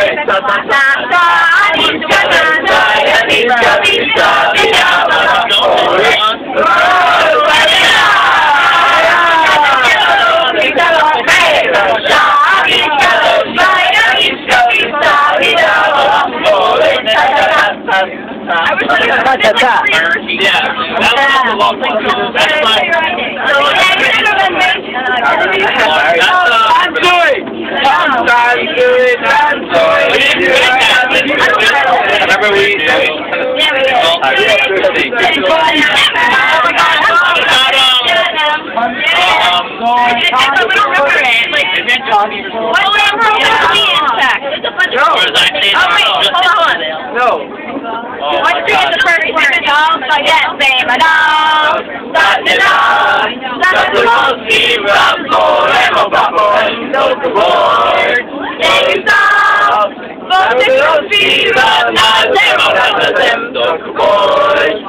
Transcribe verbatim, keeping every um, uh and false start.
I wish I could have that. Yeah, that was a long time. That's my... I'm doing! I'm doing! I'm doing! Remember we... Yeah, we No. What's the first word? Don't forget, say madame. Stop the dog. Stop the monkey. Stop the boy. I'm a bubble. No support. Take it off. But the monkey. But not them. Don't support.